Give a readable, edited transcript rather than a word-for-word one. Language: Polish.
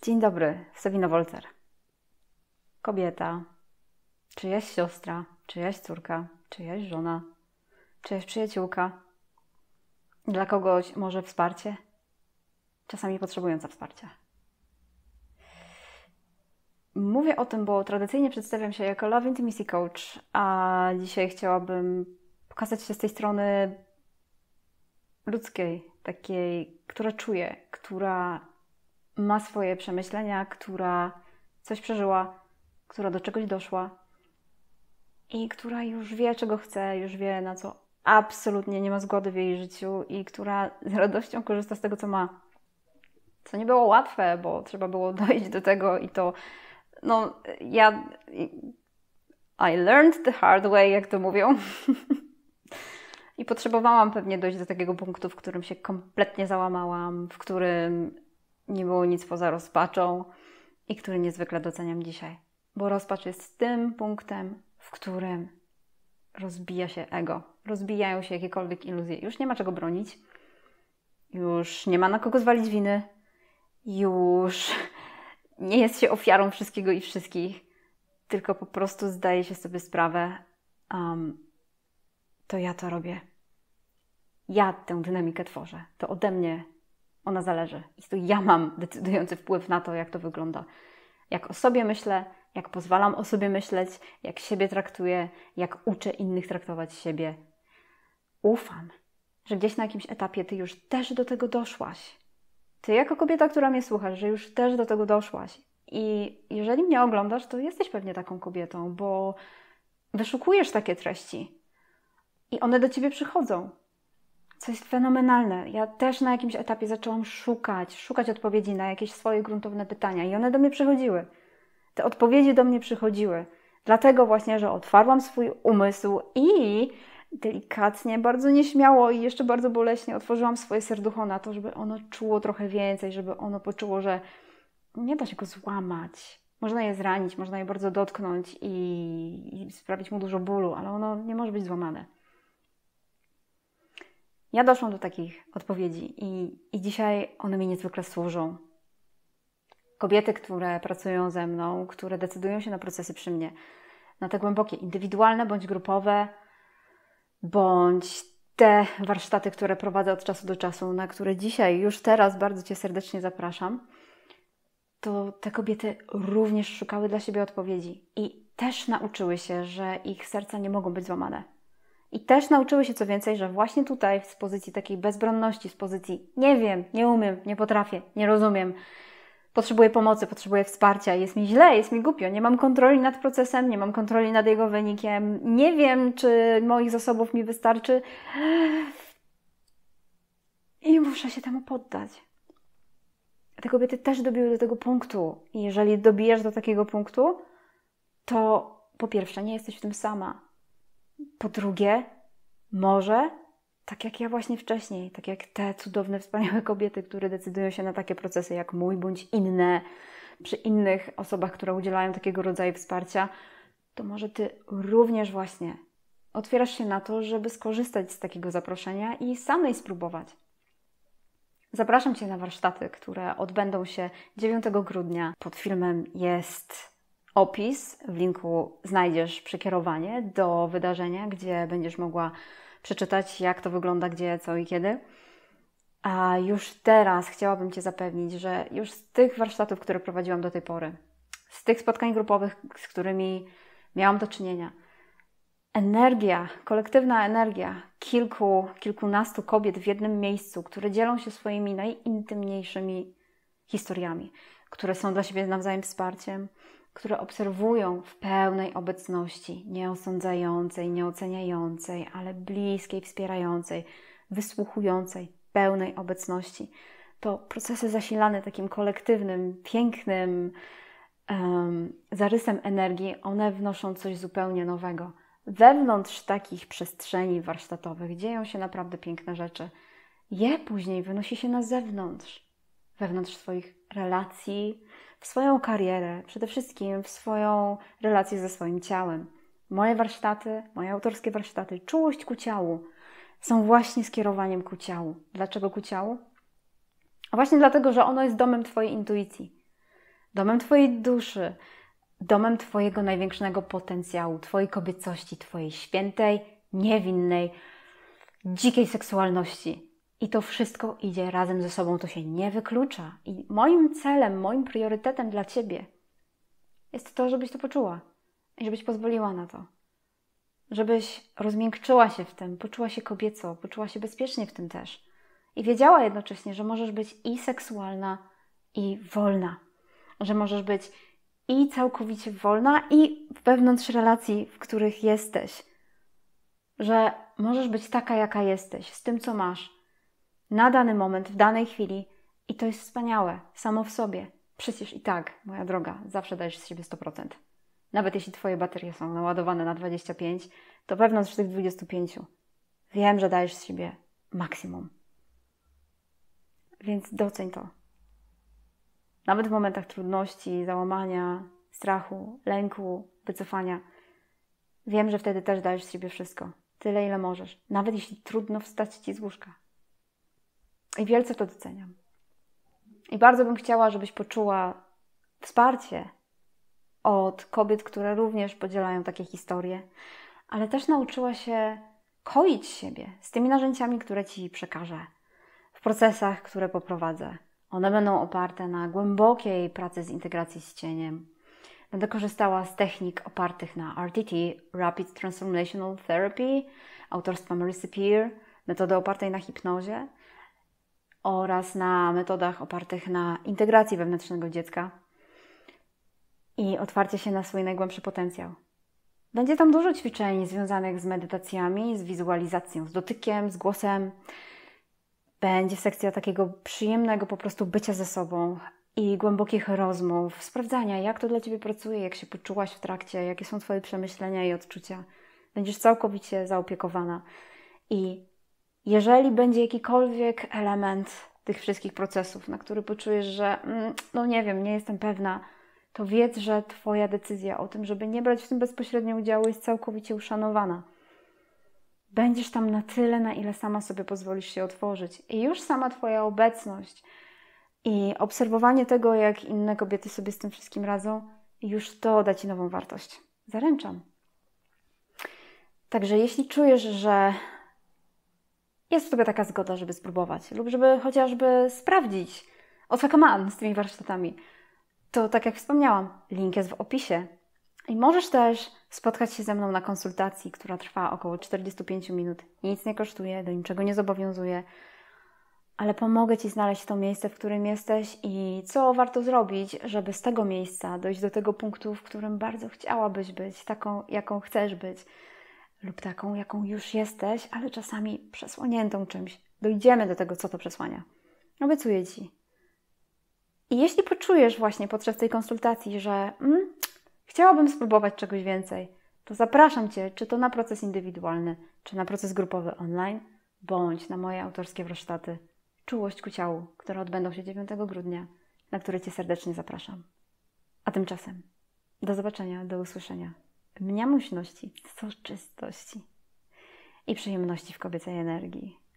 Dzień dobry, Sabina Wolter. Kobieta, czyjaś siostra, czyjaś córka, czyjaś żona, czyjaś przyjaciółka. Dla kogoś może wsparcie, czasami potrzebująca wsparcia. Mówię o tym, bo tradycyjnie przedstawiam się jako Love Intimacy Coach, a dzisiaj chciałabym pokazać się z tej strony ludzkiej, takiej, która czuje, która ma swoje przemyślenia, która coś przeżyła, która do czegoś doszła i która już wie, czego chce, już wie, na co absolutnie nie ma zgody w jej życiu i która z radością korzysta z tego, co ma. Co nie było łatwe, bo trzeba było dojść do tego i to, I learned the hard way, jak to mówią. I potrzebowałam pewnie dojść do takiego punktu, w którym się kompletnie załamałam, w którym nie było nic poza rozpaczą i który niezwykle doceniam dzisiaj. Bo rozpacz jest tym punktem, w którym rozbija się ego, rozbijają się jakiekolwiek iluzje. Już nie ma czego bronić, już nie ma na kogo zwalić winy, już nie jest się ofiarą wszystkiego i wszystkich, tylko po prostu zdaje się sobie sprawę, to ja to robię. Ja tę dynamikę tworzę. To ode mnie ona zależy. I to ja mam decydujący wpływ na to, jak to wygląda. Jak o sobie myślę, jak pozwalam o sobie myśleć, jak siebie traktuję, jak uczę innych traktować siebie. Ufam, że gdzieś na jakimś etapie ty już też do tego doszłaś. Ty jako kobieta, która mnie słuchasz, że już też do tego doszłaś. I jeżeli mnie oglądasz, to jesteś pewnie taką kobietą, bo wyszukujesz takie treści. I one do ciebie przychodzą. Co jest fenomenalne. Ja też na jakimś etapie zaczęłam szukać odpowiedzi na jakieś swoje gruntowne pytania i one do mnie przychodziły. Te odpowiedzi do mnie przychodziły. Dlatego właśnie, że otwarłam swój umysł i delikatnie, bardzo nieśmiało i jeszcze bardzo boleśnie otworzyłam swoje serducho na to, żeby ono czuło trochę więcej, żeby ono poczuło, że nie da się go złamać. Można je zranić, można je bardzo dotknąć i sprawić mu dużo bólu, ale ono nie może być złamane. Ja doszłam do takich odpowiedzi i dzisiaj one mi niezwykle służą. Kobiety, które pracują ze mną, które decydują się na procesy przy mnie, na te głębokie, indywidualne bądź grupowe, bądź te warsztaty, które prowadzę od czasu do czasu, na które dzisiaj, już teraz bardzo Cię serdecznie zapraszam, to te kobiety również szukały dla siebie odpowiedzi i też nauczyły się, że ich serca nie mogą być złamane. I też nauczyły się co więcej, że właśnie tutaj z pozycji takiej bezbronności, z pozycji nie wiem, nie umiem, nie potrafię, nie rozumiem, potrzebuję pomocy, potrzebuję wsparcia, jest mi źle, jest mi głupio, nie mam kontroli nad procesem, nie mam kontroli nad jego wynikiem, nie wiem, czy moich zasobów mi wystarczy i muszę się temu poddać. Te kobiety też dobiły do tego punktu i jeżeli dobijasz do takiego punktu, to po pierwsze nie jesteś w tym sama. Po drugie, może, tak jak ja właśnie wcześniej, tak jak te cudowne, wspaniałe kobiety, które decydują się na takie procesy jak mój bądź inne, przy innych osobach, które udzielają takiego rodzaju wsparcia, to może Ty również właśnie otwierasz się na to, żeby skorzystać z takiego zaproszenia i samej spróbować. Zapraszam Cię na warsztaty, które odbędą się 9 grudnia. Pod filmem jest opis, w linku znajdziesz przekierowanie do wydarzenia, gdzie będziesz mogła przeczytać, jak to wygląda, gdzie, co i kiedy. A już teraz chciałabym Cię zapewnić, że już z tych warsztatów, które prowadziłam do tej pory, z tych spotkań grupowych, z którymi miałam do czynienia, energia, kolektywna energia kilkunastu kobiet w jednym miejscu, które dzielą się swoimi najintymniejszymi historiami, które są dla siebie nawzajem wsparciem, które obserwują w pełnej obecności, nie osądzającej, nie oceniającej, ale bliskiej, wspierającej, wysłuchującej, pełnej obecności. To procesy zasilane takim kolektywnym, pięknym zarysem energii, one wnoszą coś zupełnie nowego. Wewnątrz takich przestrzeni warsztatowych dzieją się naprawdę piękne rzeczy. Je później wynosi się na zewnątrz, wewnątrz swoich relacji, w swoją karierę, przede wszystkim w swoją relację ze swoim ciałem. Moje warsztaty, moje autorskie warsztaty, czułość ku ciału, są właśnie skierowaniem ku ciału. Dlaczego ku ciału? A właśnie dlatego, że ono jest domem Twojej intuicji. domem Twojej duszy, domem Twojego największego potencjału, Twojej kobiecości, Twojej świętej, niewinnej, dzikiej seksualności. I to wszystko idzie razem ze sobą, to się nie wyklucza. I moim celem, moim priorytetem dla Ciebie jest to, żebyś to poczuła i żebyś pozwoliła na to. Żebyś rozmiękczyła się w tym, poczuła się kobieco, poczuła się bezpiecznie w tym też. I wiedziała jednocześnie, że możesz być i seksualna, i wolna. Że możesz być i całkowicie wolna, i wewnątrz relacji, w których jesteś. Że możesz być taka, jaka jesteś, z tym, co masz, na dany moment, w danej chwili. I to jest wspaniałe, samo w sobie. Przecież i tak, moja droga, zawsze dajesz z siebie 100%. Nawet jeśli Twoje baterie są naładowane na 25, to wewnątrz tych 25 wiem, że dajesz z siebie maksimum. Więc doceń to. Nawet w momentach trudności, załamania, strachu, lęku, wycofania. Wiem, że wtedy też dajesz z siebie wszystko. Tyle, ile możesz. Nawet jeśli trudno wstać Ci z łóżka. I wielce to doceniam. I bardzo bym chciała, żebyś poczuła wsparcie od kobiet, które również podzielają takie historie, ale też nauczyła się koić siebie z tymi narzędziami, które Ci przekażę, w procesach, które poprowadzę. One będą oparte na głębokiej pracy z integracji z cieniem. Będę korzystała z technik opartych na RTT, Rapid Transformational Therapy, autorstwa Marissa Peer, metody opartej na hipnozie oraz na metodach opartych na integracji wewnętrznego dziecka i otwarcie się na swój najgłębszy potencjał. Będzie tam dużo ćwiczeń związanych z medytacjami, z wizualizacją, z dotykiem, z głosem. Będzie sekcja takiego przyjemnego po prostu bycia ze sobą i głębokich rozmów, sprawdzania, jak to dla Ciebie pracuje, jak się poczułaś w trakcie, jakie są Twoje przemyślenia i odczucia. Będziesz całkowicie zaopiekowana. I jeżeli będzie jakikolwiek element tych wszystkich procesów, na który poczujesz, że no nie wiem, nie jestem pewna, to wiedz, że Twoja decyzja o tym, żeby nie brać w tym bezpośrednio udziału, jest całkowicie uszanowana. Będziesz tam na tyle, na ile sama sobie pozwolisz się otworzyć. I już sama Twoja obecność i obserwowanie tego, jak inne kobiety sobie z tym wszystkim radzą, już to da Ci nową wartość. Zaręczam. Także jeśli czujesz, że jest w Tobie taka zgoda, żeby spróbować lub żeby chociażby sprawdzić, o co come on z tymi warsztatami, to tak jak wspomniałam, link jest w opisie. I możesz też spotkać się ze mną na konsultacji, która trwa około 45 minut. Nic nie kosztuje, do niczego nie zobowiązuje, ale pomogę Ci znaleźć to miejsce, w którym jesteś i co warto zrobić, żeby z tego miejsca dojść do tego punktu, w którym bardzo chciałabyś być, taką, jaką chcesz być, lub taką, jaką już jesteś, ale czasami przesłoniętą czymś. Dojdziemy do tego, co to przesłania. Obiecuję Ci. I jeśli poczujesz właśnie podczas tej konsultacji, że chciałabym spróbować czegoś więcej, to zapraszam Cię, czy to na proces indywidualny, czy na proces grupowy online, bądź na moje autorskie warsztaty Czułość ku ciału, które odbędą się 9 grudnia, na które Cię serdecznie zapraszam. A tymczasem do zobaczenia, do usłyszenia. Mniamuśności, soczystości i przyjemności w kobiecej energii.